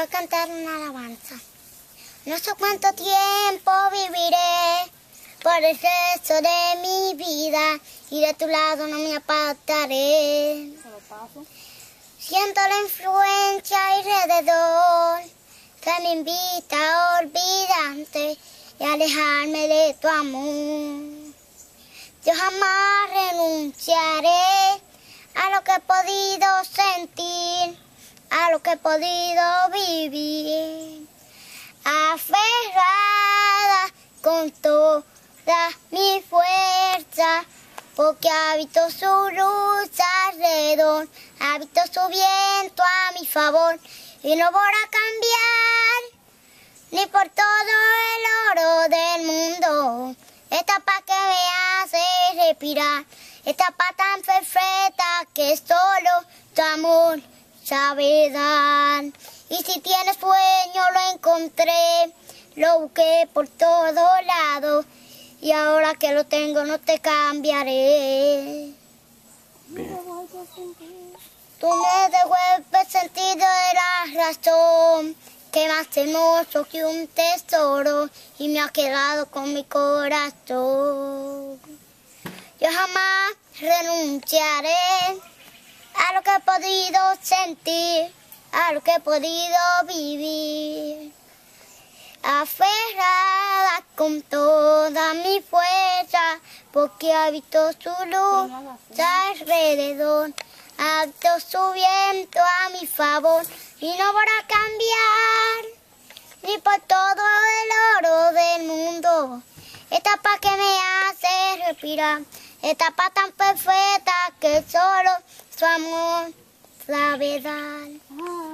a cantar una alabanza. No sé cuánto tiempo viviré por el resto de mi vida y de tu lado no me apartaré. Siento la influencia alrededor que me invita a olvidarte y alejarme de tu amor. Yo jamás renunciaré a lo que he podido sentir, a lo que he podido vivir. Aferrada con toda mi fuerza, porque habito su luz alrededor, habito su viento a mi favor, y no voy a cambiar ni por todo el oro del mundo. Esta paz que me hace respirar, esta paz tan perfecta que solo tu amor sabe dar. Y si tienes sueño lo encontré, lo busqué por todos lados, y ahora que lo tengo no te cambiaré. Bien. Tú me devuelves el sentido de la razón, que más hermoso que un tesoro, y me ha quedado con mi corazón. Yo jamás renunciaré a lo que he podido sentir, a lo que he podido vivir. Aferrada con toda mi fuerza, porque habito su luz alrededor, habito su viento a mi favor, y no voy a cambiar ni por todo el oro del mundo. Esta paz que me hace respirar, esta paz tan perfecta que solo su amor sabe dar.